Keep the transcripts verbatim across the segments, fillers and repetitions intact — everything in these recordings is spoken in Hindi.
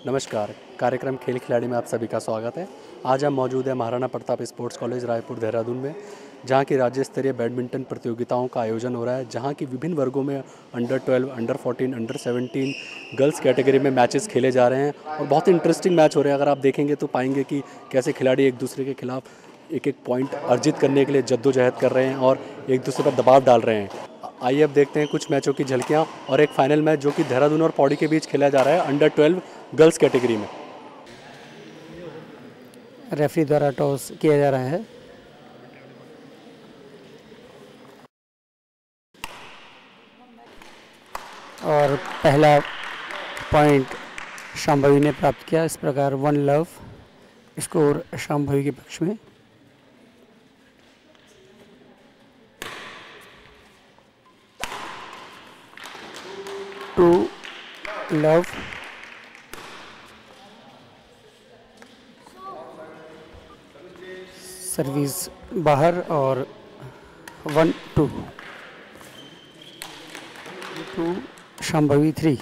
नमस्कार। कार्यक्रम खेल खिलाड़ी में आप सभी का स्वागत है। आज हम मौजूद हैं महाराणा प्रताप स्पोर्ट्स कॉलेज रायपुर देहरादून में, जहां की राज्य स्तरीय बैडमिंटन प्रतियोगिताओं का आयोजन हो रहा है, जहां की विभिन्न वर्गों में under twelve, under fourteen, under seventeen girls category में मैचेस खेले जा रहे हैं और बहुत इंटरेस्टिंग मैच हो रहे हैं। अगर आप देखेंगे तो पाएंगे कि कैसे खिलाड़ी एक दूसरे के खिलाफ एक एक पॉइंट अर्जित करने के लिए जद्दोजहद कर रहे हैं और एक दूसरे पर दबाव डाल रहे हैं। आइए अब देखते हैं कुछ मैचों की झलकियां और एक फाइनल मैच जो कि देहरादून और पौड़ी के बीच खेला जा रहा है अंडर ट्वेल्व गर्ल्स कैटेगरी में। रेफरी द्वारा टॉस किया जा रहा है। और पहला पॉइंट शांभवी ने प्राप्त किया। इस प्रकार वन लव स्कोर शांभवी के पक्ष में। टू लव सर्विस बाहर और one two two Shambhavi three.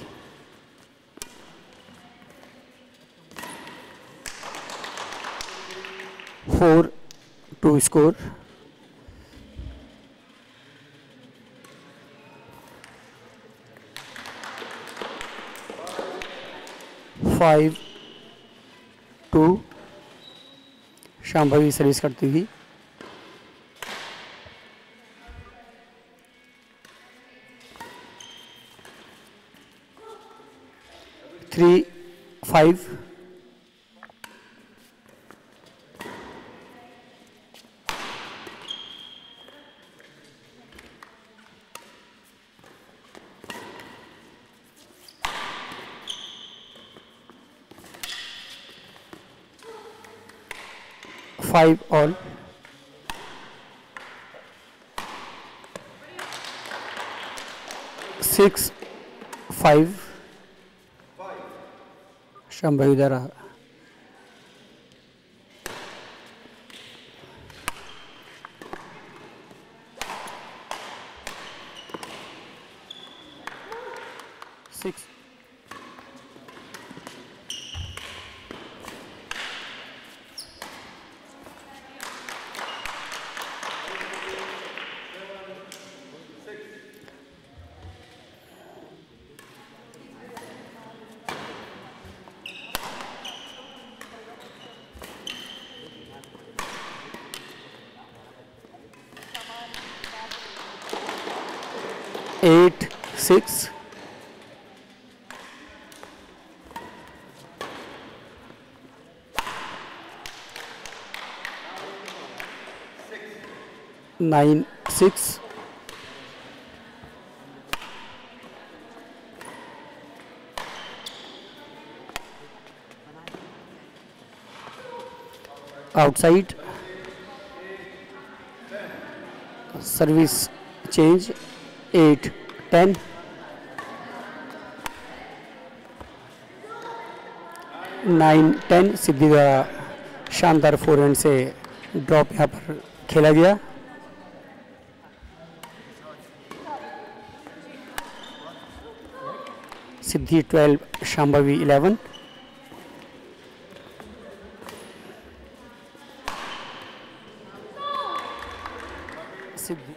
Four two score. Five two Shambhavi service करती हुई। Three five. Five all. Six five Shambhavi द्वारा six. Eight six. Nine six. Outside service change. Eight ten. Nine ten Siddhi द्वारा शानदार फोरहैंड से ड्रॉप यहाँ पर खेला गया। Siddhi twelve Shambhavi eleven. सिद्धि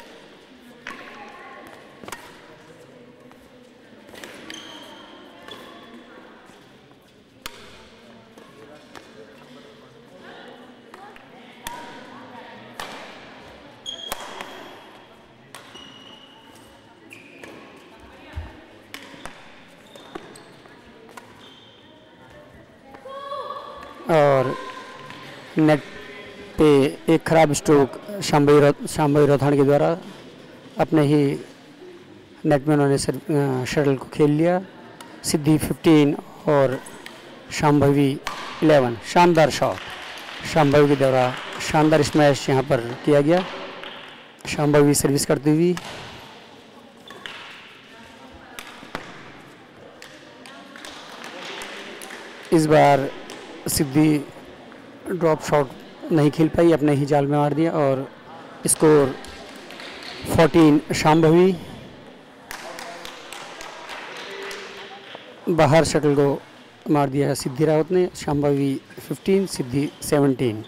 और नेट पे एक खराब स्ट्रोक शांभवी रो शांभवी रोथाण के द्वारा अपने ही नेट में उन्होंने शटल को खेल लिया। सिद्धि फिफ्टीन और शांभवी इलेवन। शानदार शॉट शांभवी के द्वारा, शानदार स्मैश यहाँ पर किया गया। शांभवी सर्विस करती हुई। इस बार सिद्धि ड्रॉप शॉट नहीं खेल पाई, अपने ही जाल में मार दिया और स्कोर फोर्टीन शांभवी। बाहर शटल को मार दिया सिद्धि रावत ने। Shambhavi fifteen, Siddhi seventeen.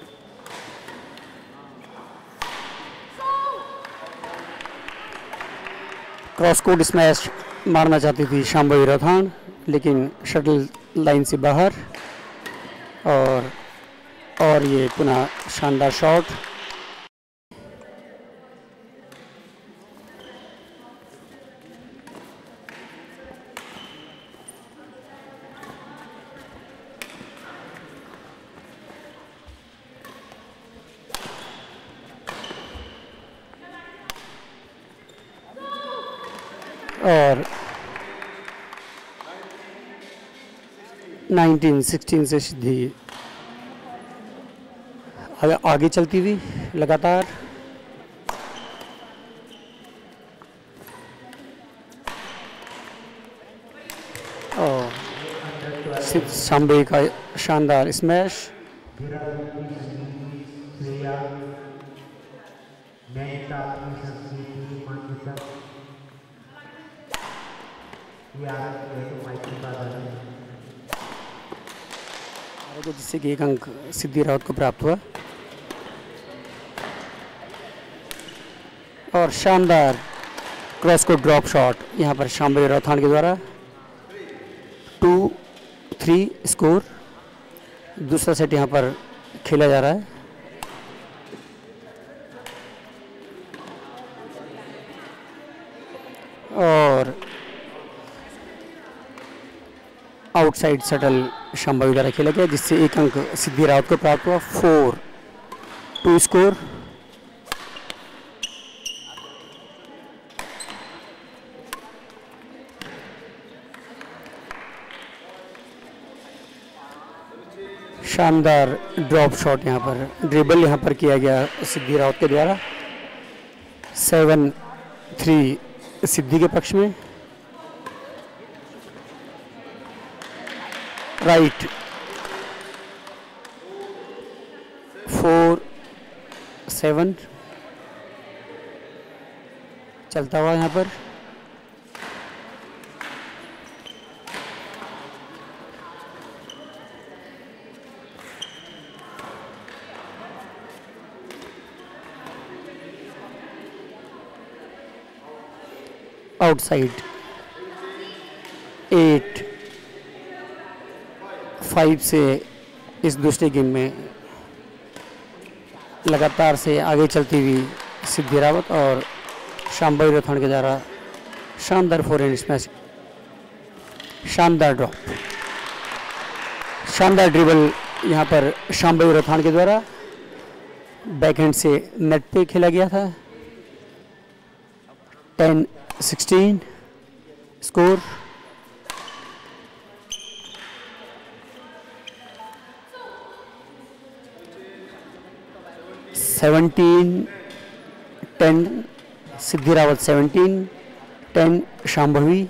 Cross court smash मारना चाहती थी शांभवी रौथान, लेकिन शटल लाइन से बाहर। और और ये पुनः शानदार शॉट। और नाइनटीन सिक्सटीन से सिद्धि आगे, आगे चलती हुई लगातार। और शांभवी का शानदार स्मैश। जिससे कि एक अंक सिद्धि रावत को प्राप्त हुआ। और शानदार क्रॉस को ड्रॉप शॉट यहाँ पर शांभवी रौथान के द्वारा। Two three score. दूसरा सेट यहाँ पर खेला जा रहा है। और आउटसाइड शटल शांभवी द्वारा खेला गया, जिससे एक अंक सिद्धि रावत को प्राप्त हुआ। Four two score. शानदार ड्रॉप शॉट यहाँ पर, ड्रिबल यहाँ पर किया गया सिद्धि रावत के द्वारा। सेवन थ्री सिद्धि के पक्ष में। राइट फोर सेवन चलता हुआ यहाँ पर। आउटसाइड एट फाइव से इस दूसरे गेम में लगातार से आगे चलती हुई सिद्धि रावत और शांभवी रौथान के द्वारा शानदार फोरहैंड स्मैश, शानदार ड्रॉप, शानदार ड्रिबल यहाँ पर शांभवी रौथान के द्वारा बैकहैंड से नेट पे खेला गया था। Ten sixteen score. Seventeen ten Siddhi Rawat, seventeen ten Shambhavi.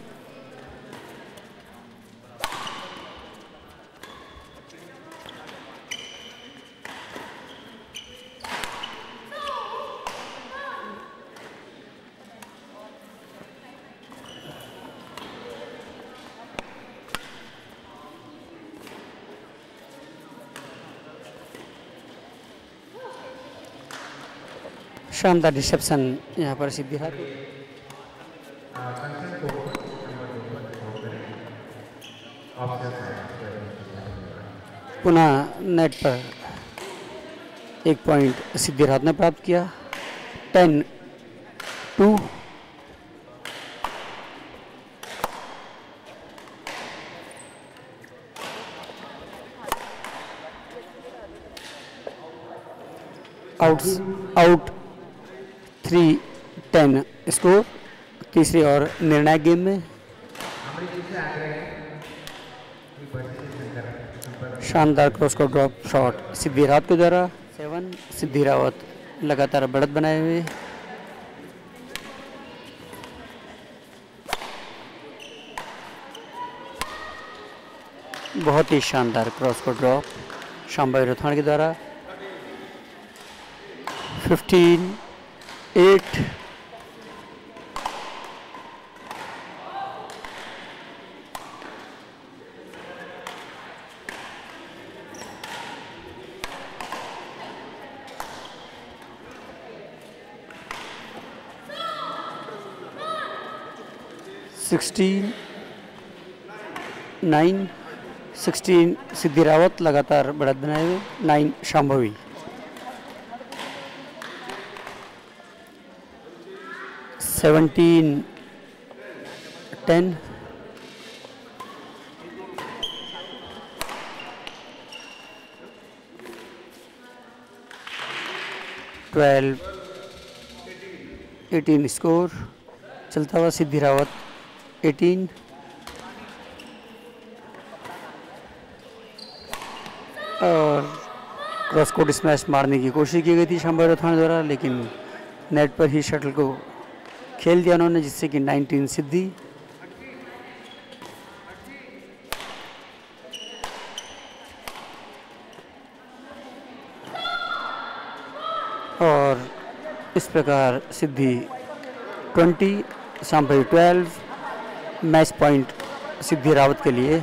शानदार रिसेप्शन यहाँ पर सिद्धि रावत। पुनः नेट पर एक पॉइंट सिद्धि रावत ने प्राप्त किया। Ten two. Out out three ten score. तीसरी और निर्णायक गेम में शानदार क्रॉस को ड्रॉप शॉट सिद्धि रावत के द्वारा। सेवन सिद्धि रावत लगातार बढ़त बनाए हुए। बहुत ही शानदार क्रॉस को ड्रॉप शांभवी रौथान के द्वारा। Fifteen eight. Sixteen nine sixteen Siddhi Rawat लगातार बढ़त बनाए हुए, nine Shambhavi. Seventeen ten twelve eighteen score चलता हुआ सिद्धि रावत एटीन और क्रॉस कोर्ट स्मैश मारने की कोशिश की गई थी शांभवी रोथाणी द्वारा, लेकिन नेट पर ही शटल को खेल दिया उन्होंने, जिससे कि नाइनटीन सिद्धि। और इस प्रकार Siddhi twenty Shambhavi twelve, match point Siddhi Rawat के लिए।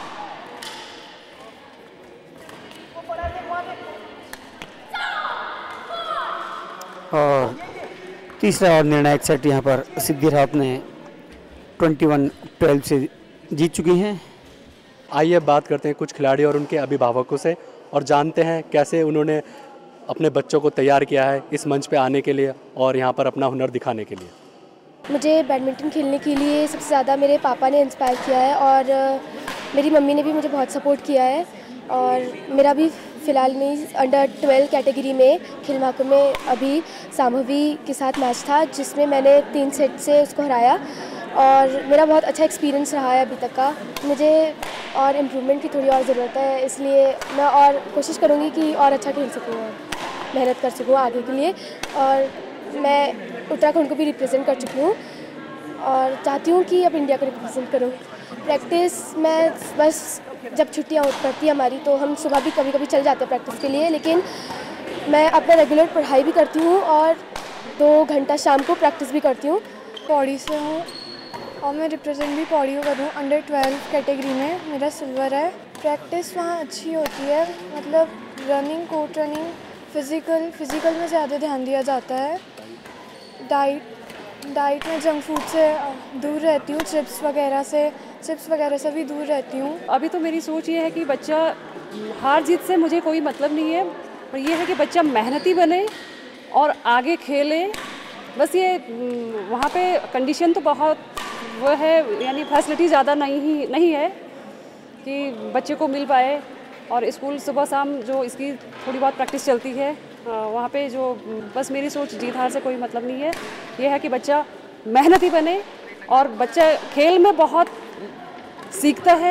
और तीसरा और निर्णायक सेट यहाँ पर सिद्धि रावत ने इक्कीस ट्वेल्व से जीत चुकी हैं। आइए अब बात करते हैं कुछ खिलाड़ी और उनके अभिभावकों से और जानते हैं कैसे उन्होंने अपने बच्चों को तैयार किया है इस मंच पे आने के लिए और यहाँ पर अपना हुनर दिखाने के लिए। मुझे बैडमिंटन खेलने के लिए सबसे ज़्यादा मेरे पापा ने इंस्पायर किया है और मेरी मम्मी ने भी मुझे बहुत सपोर्ट किया है। और मेरा भी फ़िलहाल में अंडर ट्वेल्व कैटेगरी में खेल महाकुंभ में अभी शांभवी के साथ मैच था, जिसमें मैंने तीन सेट से उसको हराया और मेरा बहुत अच्छा एक्सपीरियंस रहा है अभी तक का। मुझे और इम्प्रूवमेंट की थोड़ी और ज़रूरत है, इसलिए मैं और कोशिश करूँगी कि और अच्छा खेल सकूँ और मेहनत कर सकूँ आगे के लिए। और मैं उत्तराखंड को भी रिप्रेजेंट कर चुकी हूँ और चाहती हूँ कि अब इंडिया को रिप्रेजेंट करूँ। प्रैक्टिस मैं बस जब छुट्टियाँ पड़ती हैं हमारी तो हम सुबह भी कभी कभी चल जाते हैं प्रैक्टिस के लिए, लेकिन मैं अपना रेगुलर पढ़ाई भी करती हूँ और दो घंटा शाम को प्रैक्टिस भी करती हूँ। पौड़ी से हूँ और मैं रिप्रेजेंट भी पौड़ी को कर रही हूँ। अंडर ट्वेल्व कैटेगरी में मेरा सिल्वर है। प्रैक्टिस वहाँ अच्छी होती है, मतलब running, court running, physical physical में ज़्यादा ध्यान दिया जाता है। डाइट डाइट में जंक फूड से दूर रहती हूँ, चिप्स वगैरह से चिप्स वगैरह से भी दूर रहती हूँ। अभी तो मेरी सोच ये है कि बच्चा हार जीत से मुझे कोई मतलब नहीं है, पर यह है कि बच्चा मेहनती बने और आगे खेले। बस ये वहाँ पे कंडीशन तो बहुत वो है, यानी फैसिलिटी ज़्यादा नहीं ही नहीं है कि बच्चे को मिल पाए। और स्कूल सुबह शाम जो इसकी थोड़ी बहुत प्रैक्टिस चलती है वहाँ पे जो, बस मेरी सोच जीत हार से कोई मतलब नहीं है। ये है कि बच्चा मेहनती बने और बच्चा खेल में बहुत सीखता है।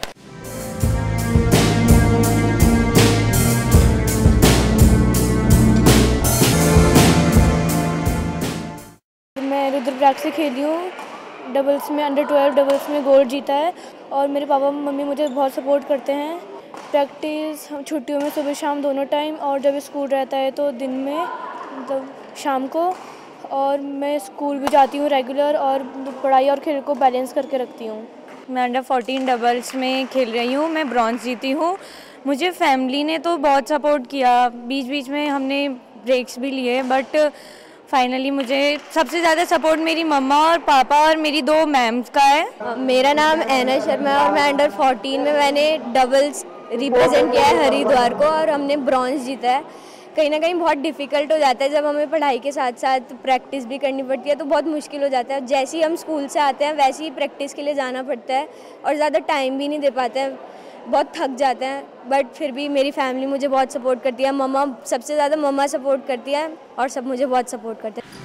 मैं रुद्रप्रयाग से खेली हूँ, डबल्स में अंडर ट्वेल्व डबल्स में गोल्ड जीता है और मेरे पापा मम्मी मुझे बहुत सपोर्ट करते हैं। प्रैक्टिस छुट्टियों में सुबह शाम दोनों टाइम, और जब स्कूल रहता है तो दिन में मतलब शाम को। और मैं स्कूल भी जाती हूँ रेगुलर और पढ़ाई और खेल को बैलेंस करके रखती हूँ। मैं अंडर फोर्टीन डबल्स में खेल रही हूँ, मैं ब्रॉन्ज जीती हूँ। मुझे फैमिली ने तो बहुत सपोर्ट किया, बीच बीच में हमने ब्रेक्स भी लिए, बट फाइनली मुझे सबसे ज़्यादा सपोर्ट मेरी मम्मा और पापा और मेरी दो मैम्स का है। मेरा नाम ऐना शर्मा है और मैं अंडर फोर्टीन में मैंने डबल्स रिप्रेजेंट किया है हरिद्वार को और हमने ब्रॉन्ज जीता है। कहीं ना कहीं बहुत डिफ़िकल्ट हो जाता है जब हमें पढ़ाई के साथ साथ प्रैक्टिस भी करनी पड़ती है, तो बहुत मुश्किल हो जाता है। जैसे ही हम स्कूल से आते हैं वैसे ही प्रैक्टिस के लिए जाना पड़ता है और ज़्यादा टाइम भी नहीं दे पाते हैं, बहुत थक जाते हैं। बट फिर भी मेरी फैमिली मुझे बहुत सपोर्ट करती है, मम्मा सबसे ज़्यादा मम्मा सपोर्ट करती है और सब मुझे बहुत सपोर्ट करते हैं।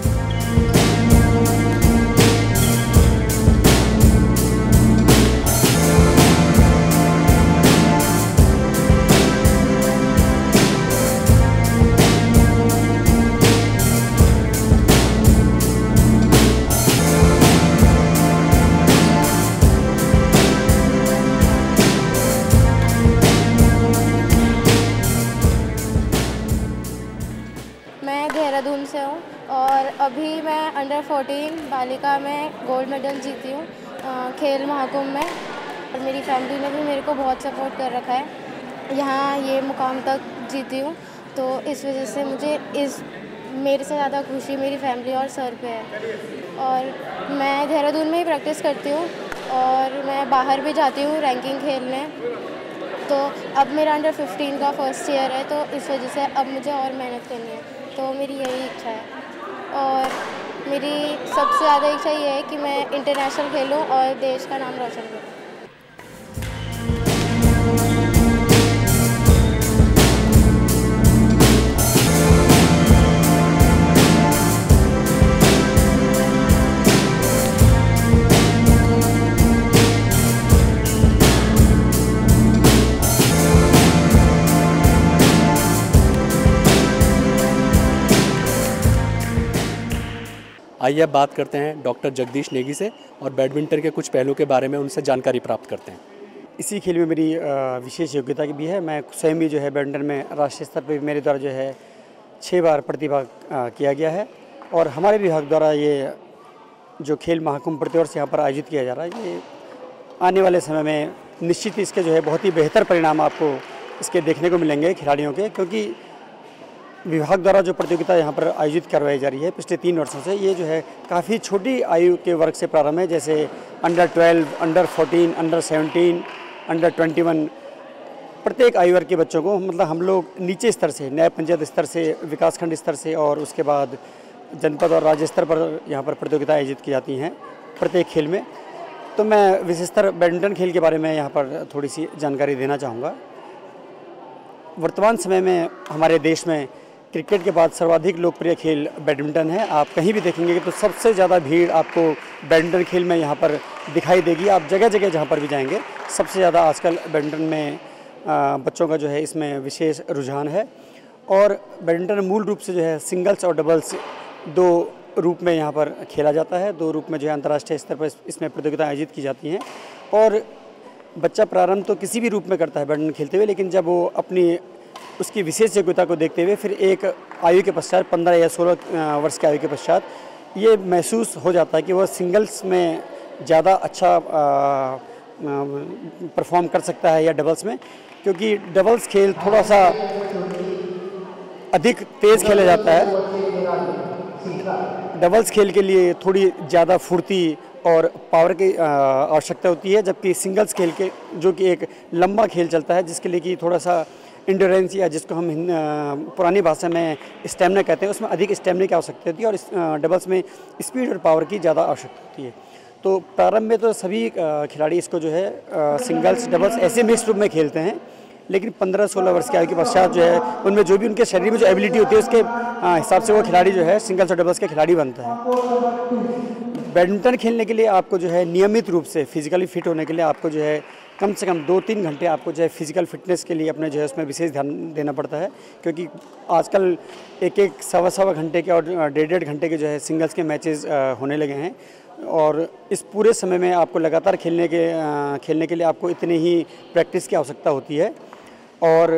मैं देहरादून से हूँ और अभी मैं अंडर फोर्टीन बालिका में गोल्ड मेडल जीती हूँ खेल महाकुंभ में। और मेरी फैमिली ने भी मेरे को बहुत सपोर्ट कर रखा है, यहाँ ये मुकाम तक जीती हूँ। तो इस वजह से मुझे इस मेरे से ज़्यादा खुशी मेरी फैमिली और सर पे है। और मैं देहरादून में ही प्रैक्टिस करती हूँ और मैं बाहर भी जाती हूँ रैंकिंग खेलने। तो अब मेरा अंडर फिफ्टीन का फर्स्ट ईयर है, तो इस वजह से अब मुझे और मेहनत करनी है, तो मेरी यही इच्छा है। और मेरी सबसे ज़्यादा इच्छा ये है कि मैं इंटरनेशनल खेलूँ और देश का नाम रोशन करूँ। आइए अब बात करते हैं डॉक्टर जगदीश नेगी से और बैडमिंटन के कुछ पहलुओं के बारे में उनसे जानकारी प्राप्त करते हैं। इसी खेल में मेरी विशेष योग्यता की भी है। मैं स्वयं भी जो है बैडमिंटन में राष्ट्रीय स्तर पर मेरे द्वारा जो है छः बार प्रतिभाग किया गया है और हमारे विभाग द्वारा ये जो खेल महाकुंभ प्रतिवर्ष यहाँ पर आयोजित किया जा रहा है, ये आने वाले समय में निश्चित इसके जो है बहुत ही बेहतर परिणाम आपको इसके देखने को मिलेंगे खिलाड़ियों के, क्योंकि विभाग द्वारा जो प्रतियोगिता यहाँ पर आयोजित करवाई जा रही है पिछले तीन वर्षों से, ये जो है काफ़ी छोटी आयु के वर्ग से प्रारंभ है, जैसे under twelve, under fourteen, under seventeen, under twenty one. प्रत्येक आयु वर्ग के बच्चों को मतलब हम लोग नीचे स्तर से, न्याय पंचायत स्तर से, विकासखंड स्तर से और उसके बाद जनपद और राज्य स्तर पर यहाँ पर प्रतियोगिता आयोजित की जाती हैं प्रत्येक खेल में। तो मैं विशेषतर बैडमिंटन खेल के बारे में यहाँ पर थोड़ी सी जानकारी देना चाहूँगा। वर्तमान समय में हमारे देश में क्रिकेट के बाद सर्वाधिक लोकप्रिय खेल बैडमिंटन है। आप कहीं भी देखेंगे कि तो सबसे ज़्यादा भीड़ आपको बैडमिंटन खेल में यहाँ पर दिखाई देगी। आप जगह जगह जहाँ पर भी जाएंगे सबसे ज़्यादा आजकल बैडमिंटन में आ, बच्चों का जो है इसमें विशेष रुझान है। और बैडमिंटन मूल रूप से जो है सिंगल्स और डबल्स दो रूप में यहाँ पर खेला जाता है। दो रूप में जो है अंतर्राष्ट्रीय स्तर पर इसमें प्रतियोगिता आयोजित की जाती हैं और बच्चा प्रारंभ तो किसी भी रूप में करता है बैडमिंटन खेलते हुए, लेकिन जब वो अपनी उसकी विशेष योग्यता को देखते हुए फिर एक आयु के पश्चात पंद्रह या सोलह वर्ष की आयु के पश्चात ये महसूस हो जाता है कि वह सिंगल्स में ज़्यादा अच्छा परफॉर्म कर सकता है या डबल्स में, क्योंकि डबल्स खेल थोड़ा सा अधिक तेज़ खेला जाता है। डबल्स खेल के लिए थोड़ी ज़्यादा फुर्ती और पावर की आवश्यकता होती है, जबकि सिंगल्स खेल के जो कि एक लंबा खेल चलता है जिसके लिए कि थोड़ा सा इंड्योरेंस या जिसको हम पुरानी भाषा में स्टेमिना कहते हैं, उसमें अधिक स्टेमिना की आवश्यकता होती है और इस डबल्स में स्पीड और पावर की ज़्यादा आवश्यकता होती है। तो प्रारंभ में तो सभी खिलाड़ी इसको जो है सिंगल्स डबल्स ऐसे मिक्स रूप में खेलते हैं, लेकिन पंद्रह सोलह वर्ष की आयु के पश्चात जो है उनमें जो भी उनके शरीर में जो एबिलिटी होती है उसके हिसाब से वो खिलाड़ी जो है सिंगल्स और डबल्स के खिलाड़ी बनता है। बैडमिंटन खेलने के लिए आपको जो है नियमित रूप से फिजिकली फिट होने के लिए आपको जो है कम से कम दो तीन घंटे आपको जो है फिजिकल फिटनेस के लिए अपने जो है उसमें विशेष ध्यान देना पड़ता है, क्योंकि आजकल एक एक सवा सवा घंटे के और डेढ़ डेढ़ घंटे के जो है सिंगल्स के मैचेस होने लगे हैं और इस पूरे समय में आपको लगातार खेलने के खेलने के लिए आपको इतनी ही प्रैक्टिस की आवश्यकता होती है। और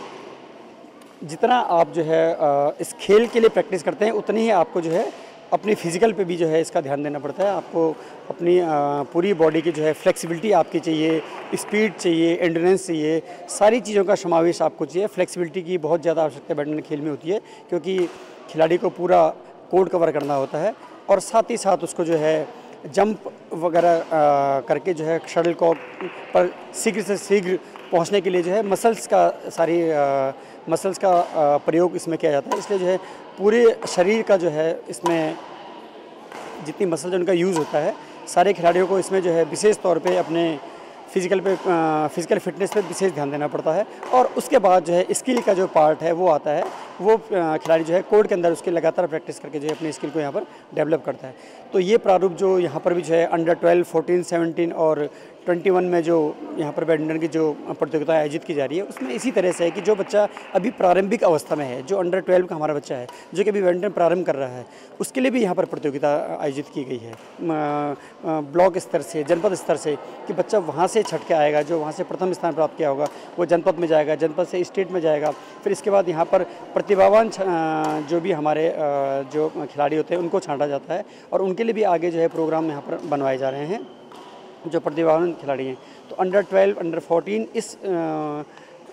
जितना आप जो है इस खेल के लिए प्रैक्टिस करते हैं उतनी ही आपको जो है अपनी फिजिकल पे भी जो है इसका ध्यान देना पड़ता है। आपको अपनी पूरी बॉडी की जो है फ्लेक्सिबिलिटी आपकी चाहिए, स्पीड चाहिए, एंड्योरेंस चाहिए, सारी चीज़ों का समावेश आपको चाहिए। फ्लेक्सिबिलिटी की बहुत ज़्यादा आवश्यकता बैडमिंटन खेल में होती है, क्योंकि खिलाड़ी को पूरा कोर्ट कवर करना होता है और साथ ही साथ उसको जो है जंप वगैरह करके जो है शटल कॉक पर शीघ्र से शीघ्र पहुंचने के लिए जो है मसल्स का सारी आ, मसल्स का आ, प्रयोग इसमें किया जाता है। इसलिए जो है पूरे शरीर का जो है इसमें जितनी मसल जो उनका यूज़ होता है, सारे खिलाड़ियों को इसमें जो है विशेष तौर पे अपने फिजिकल पे फिजिकल फिटनेस पे विशेष ध्यान देना पड़ता है। और उसके बाद जो है स्किल का जो पार्ट है वो आता है, वो खिलाड़ी जो है कोर्ट के अंदर उसकी लगातार प्रैक्टिस करके जो है अपनी स्किल को यहाँ पर डेवलप करता है। तो ये प्रारूप जो यहाँ पर भी जो है अंडर ट्वेल्व, फोर्टीन, सेवनटीन और ट्वेंटी वन में जो यहाँ पर बैडमिंटन की जो प्रतियोगिता आयोजित की जा रही है उसमें इसी तरह से है कि जो बच्चा अभी प्रारंभिक अवस्था में है, जो अंडर ट्वेल्व का हमारा बच्चा है जो कि अभी बैडमिंटन प्रारंभ कर रहा है, उसके लिए भी यहाँ पर प्रतियोगिता आयोजित की गई है ब्लॉक स्तर से, जनपद स्तर से, कि बच्चा वहाँ से छट के आएगा, जो वहाँ से प्रथम स्थान प्राप्त किया होगा वो जनपद में जाएगा, जनपद से स्टेट में जाएगा, फिर इसके बाद यहाँ पर प्रतिभावान जो भी हमारे जो खिलाड़ी होते हैं उनको छांटा जाता है और उनके लिए भी आगे जो है प्रोग्राम यहाँ पर बनवाए जा रहे हैं जो प्रतिभावान खिलाड़ी हैं। तो अंडर ट्वेल्व, अंडर फोर्टीन इस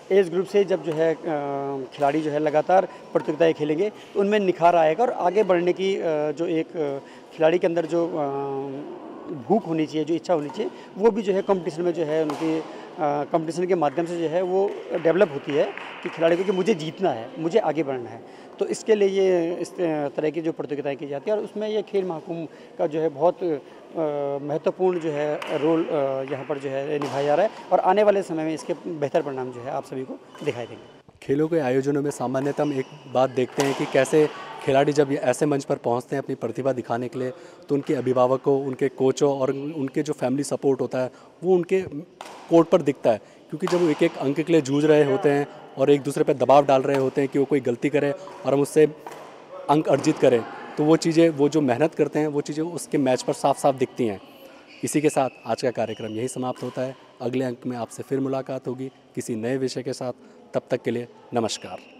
एज ग्रुप से जब जो है खिलाड़ी जो है लगातार प्रतियोगिताएं खेलेंगे तो उनमें निखार आएगा और आगे बढ़ने की जो एक खिलाड़ी के अंदर जो भूख होनी चाहिए, जो इच्छा होनी चाहिए, वो भी जो है कंपटीशन में जो है उनकी कंपटीशन के माध्यम से जो है वो डेवलप होती है कि खिलाड़ी को कि मुझे जीतना है, मुझे आगे बढ़ना है। तो इसके लिए ये इस तरह की जो प्रतियोगिताएं की जाती है और उसमें ये खेल महाकुंभ का जो है बहुत महत्वपूर्ण जो है रोल यहाँ पर जो है निभाया जा रहा है और आने वाले समय में इसके बेहतर परिणाम जो है आप सभी को दिखाई देंगे। खेलों के आयोजनों में सामान्यतः हम एक बात देखते हैं कि कैसे खिलाड़ी जब ऐसे मंच पर पहुंचते हैं अपनी प्रतिभा दिखाने के लिए, तो उनके अभिभावकों, उनके कोचों और उनके जो फैमिली सपोर्ट होता है वो उनके कोर्ट पर दिखता है, क्योंकि जब वो एक एक अंक के लिए जूझ रहे होते हैं और एक दूसरे पर दबाव डाल रहे होते हैं कि वो कोई गलती करे और हम उससे अंक अर्जित करें, तो वो चीज़ें, वो जो मेहनत करते हैं वो चीज़ें उसके मैच पर साफ साफ दिखती हैं। इसी के साथ आज का कार्यक्रम यही समाप्त होता है। अगले अंक में आपसे फिर मुलाकात होगी किसी नए विषय के साथ। तब तक के लिए नमस्कार।